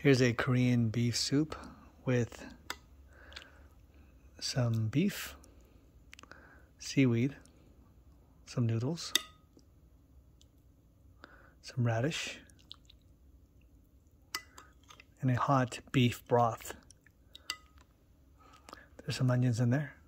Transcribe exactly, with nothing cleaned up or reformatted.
Here's a Korean beef soup with some beef, seaweed, some noodles, some radish, and a hot beef broth. There's some onions in there.